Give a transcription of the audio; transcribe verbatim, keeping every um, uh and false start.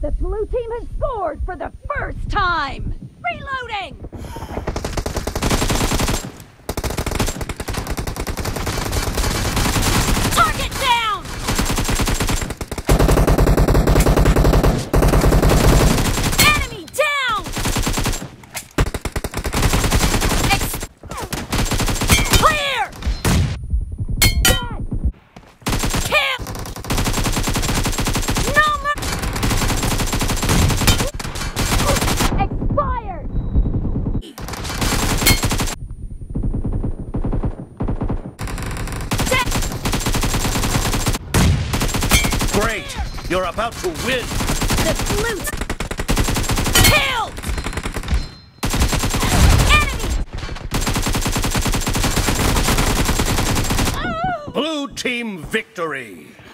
The blue team has scored for the first time! Reloading! Target down! Enemy down! Ex Clear! Dead! Kill! No more! Expired! Great! You're about to win! The blue killed! Enemy! Blue team victory!